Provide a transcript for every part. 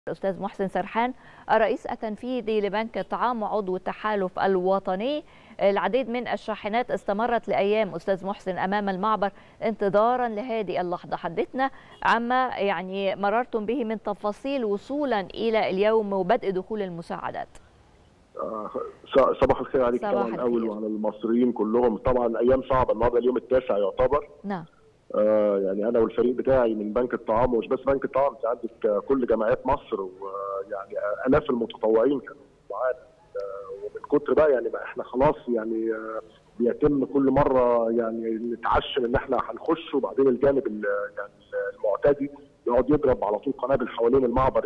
الأستاذ محسن سرحان الرئيس التنفيذي لبنك الطعام وعضو التحالف الوطني. العديد من الشاحنات استمرت لأيام أستاذ محسن أمام المعبر انتظارا لهذه اللحظة. حدثنا عما مررتم به من تفاصيل وصولا إلى اليوم وبدء دخول المساعدات. صباح الخير عليك طبعا الأول وعلى المصريين كلهم. طبعا أيام صعبة النهارده، اليوم التاسع يعتبر. نعم. يعني انا والفريق بتاعي من بنك الطعام، ومش بس بنك الطعام، انت عندك كل جمعيات مصر، ويعني الاف المتطوعين كانوا معانا. ومن كتر بقى ما احنا خلاص بيتم كل مره نتعشم ان احنا هنخش، وبعدين الجانب المعتدي يقعد يضرب على طول قنابل حوالين المعبر،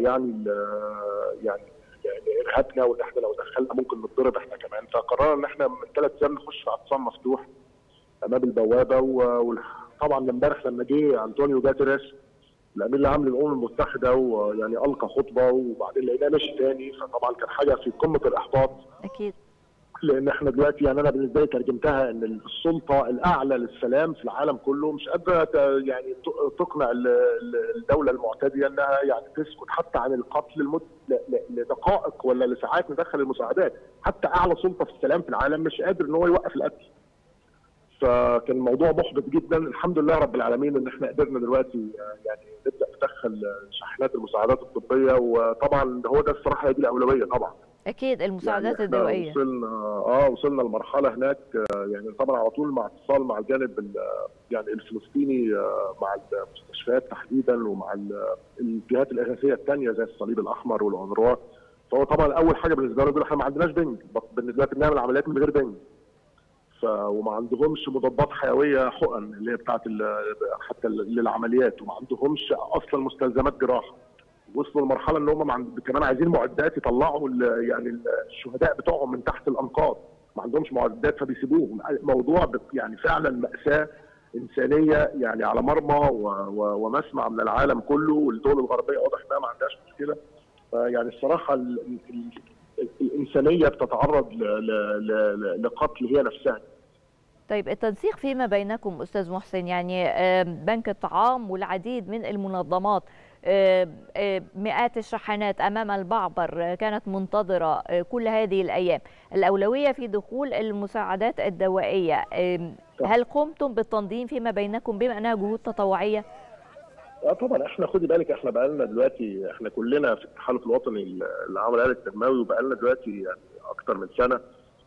ارهابنا، وان احنا لو دخلنا ممكن نتضرب احنا كمان. فقررنا ان احنا من 3 ايام نخش في اعتصام مفتوح امام البوابه. طبعا امبارح لما جه انطونيو جاتيريس الامين العام للامم المتحده القى خطبه، وبعدين لقيناه ماشي تاني، فطبعا كان حاجه في قمه الاحباط. اكيد. لان احنا دلوقتي انا بالنسبه لي ترجمتها ان السلطه الاعلى للسلام في العالم كله مش قادره تقنع الدوله المعتديه انها تسكت حتى عن القتل لدقائق ولا لساعات ندخل المساعدات. حتى اعلى سلطه في السلام في العالم مش قادر ان هو يوقف القتل. فكان الموضوع محبط جدا. الحمد لله رب العالمين ان احنا قدرنا دلوقتي نبدا ندخل شحنات المساعدات الطبيه، وطبعا هو ده الصراحه دي الاولويه طبعا. اكيد المساعدات الدوائيه. وصلنا لمرحله هناك، طبعا على طول مع اتصال مع الجانب الفلسطيني، مع المستشفيات تحديدا، ومع الجهات الاغاثيه الثانيه زي الصليب الاحمر والأونروا. فهو طبعا اول حاجه بالنسبه لنا احنا ما عندناش بنج، دلوقتي بنعمل عمليات من غير بنج. وما عندهمش مضادات حيويه حقن اللي هي بتاعت حتى للعمليات، وما عندهمش اصلا مستلزمات جراحه. وصلوا لمرحله ان هم كمان عايزين معدات يطلعوا الشهداء بتوعهم من تحت الانقاض. ما عندهمش معدات فبيسيبوهم. موضوع فعلا ماساه انسانيه على مرمى ومسمع من العالم كله، والدول الغربيه واضح انها ما عندهاش مشكله. الصراحه الانسانيه بتتعرض لقتل هي نفسها. طيب التنسيق فيما بينكم أستاذ محسن، بنك الطعام والعديد من المنظمات، مئات الشحنات أمام المعبر كانت منتظرة كل هذه الأيام، الأولوية في دخول المساعدات الدوائية. هل قمتم بالتنظيم فيما بينكم بما أنها جهود تطوعية؟ طبعا احنا خدي بالك، احنا بقى لنا دلوقتي، احنا كلنا في التحالف الوطني للعمل الآلي التنموي، وبقى لنا دلوقتي اكثر من سنه،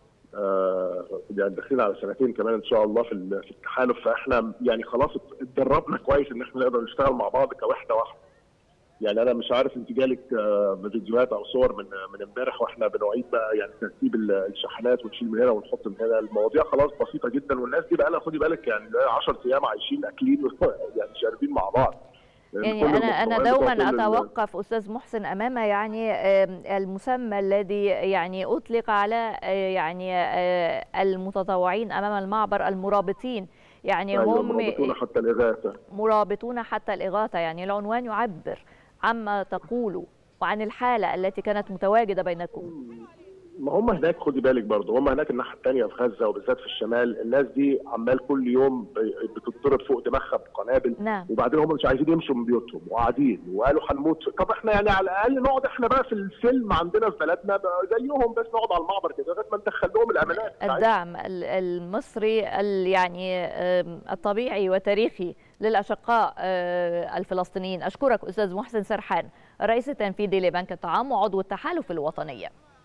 داخلين على سنتين كمان ان شاء الله في التحالف. فاحنا خلاص اتدربنا كويس ان احنا نقدر نشتغل مع بعض كوحده واحده. انا مش عارف انت جالك فيديوهات او صور من امبارح واحنا بنعيد بقى ترتيب الشحنات، ونشيل من هنا ونحط من هنا. المواضيع خلاص بسيطه جدا، والناس دي بقى لها خدي بالك 10 ايام عايشين اكلين شاربين مع بعض. أنا دوما أتوقف أستاذ محسن أمام المسمى الذي أطلق على المتطوعين أمام المعبر، المرابطين. هم مرابطون حتى الإغاثة. مرابطون حتى الإغاثة. العنوان يعبر عما تقولوا وعن الحالة التي كانت متواجدة بينكم. ما هم هناك خدي بالك برضه، هم هناك الناحيه الثانيه في غزه وبالذات في الشمال، الناس دي عمال كل يوم بتضرب فوق دماغها بقنابل. نعم. وبعدين هم مش عايزين يمشوا من بيوتهم وقاعدين، وقالوا هنموت. طب احنا على الاقل نقعد احنا بقى في السلم عندنا في بلدنا زيهم، بس نقعد على المعبر كده لغايه ما ندخل لهم الامانات. الدعم المصري الطبيعي وتاريخي للاشقاء الفلسطينيين. اشكرك استاذ محسن سرحان الرئيس التنفيذي لبنك الطعام وعضو التحالف الوطني.